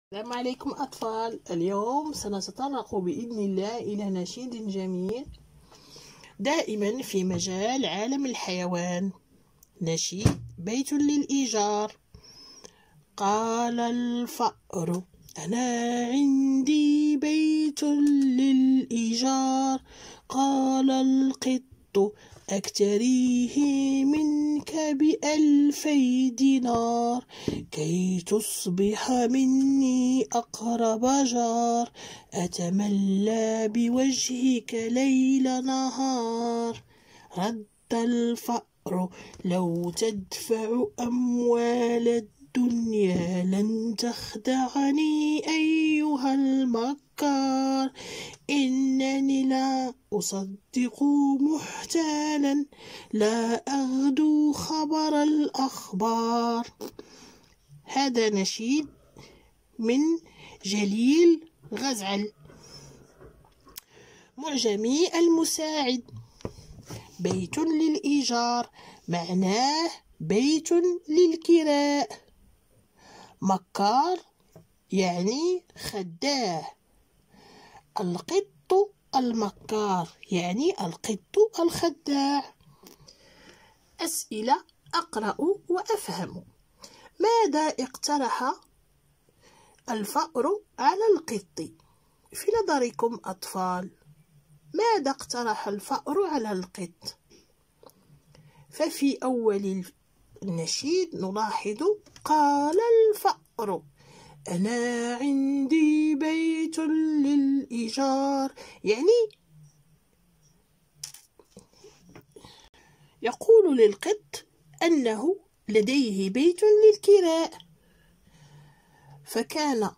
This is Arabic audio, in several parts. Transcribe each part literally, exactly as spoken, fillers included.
السلام عليكم أطفال. اليوم سنتطرق بإذن الله إلى نشيد جميل دائما في مجال عالم الحيوان. نشيد بيت للإيجار. قال الفأر أنا عندي بيت للإيجار. قال القط أكتريه منك بألفي دينار كي تصبح مني أقرب جار. أتملى بوجهك ليل نهار. رد الفأر لو تدفع أموال الدنيا لن تخدعني أيها المكار. إنني لا أصدق محتالا لا أغدو خبر الأخبار. هذا نشيد من جليل غزعل معجمي المساعد. بيت للإيجار معناه بيت للكراء. مكار يعني خداع. القط المكار يعني القط الخداع. أسئلة أقرأ وأفهم. ماذا اقترح الفأر على القط؟ في نظركم أطفال، ماذا اقترح الفأر على القط؟ ففي أول النشيد نلاحظ قال الفأر أنا عندي بيت للإيجار، يعني يقول للقط أنه لديه بيت للكراء. فكان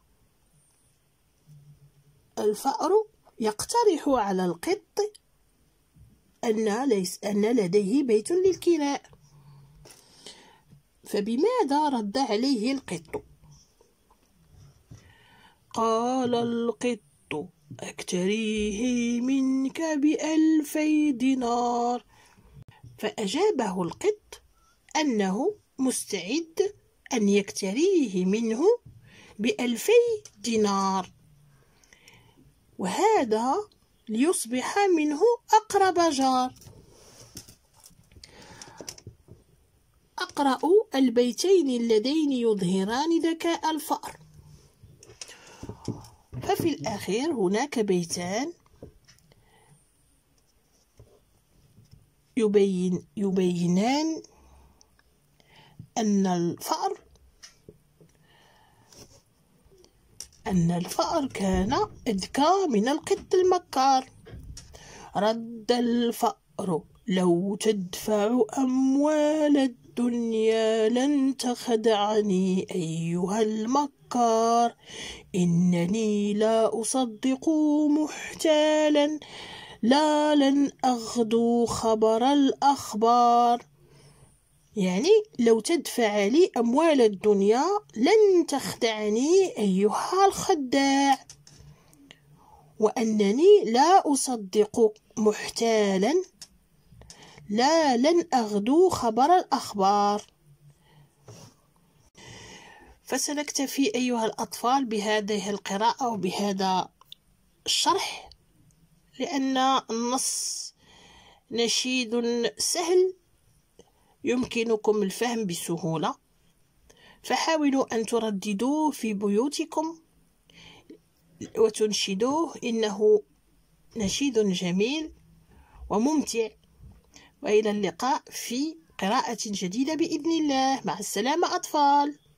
الفأر يقترح على القط أن ليس أن لديه بيت للكراء. فبماذا رد عليه القط؟ قال القط أكتريه منك بألفي دينار. فأجابه القط أنه مستعد أن يكتريه منه بألفي دينار، وهذا ليصبح منه أقرب جار. أقرأ البيتين اللذين يظهران ذكاء الفأر. ففي الأخير هناك بيتان يبين يبينان أن الفأر أن الفأر كان أذكى من القط المكار. رد الفأر لو تدفع أموال الدنيا لن تخدعني أيها المكار. إنني لا أصدق محتالا لا لن أغدو خبر الأخبار، يعني لو تدفع لي أموال الدنيا لن تخدعني أيها الخداع. وأنني لا أصدق محتالا لا لن أغدو خبر الأخبار. فسنكتفي أيها الأطفال بهذه القراءة وبهذا الشرح، لأن النص نشيد سهل يمكنكم الفهم بسهولة. فحاولوا أن ترددوه في بيوتكم وتنشدوه، إنه نشيد جميل وممتع. وإلى اللقاء في قراءة جديدة بإذن الله. مع السلامة أطفال.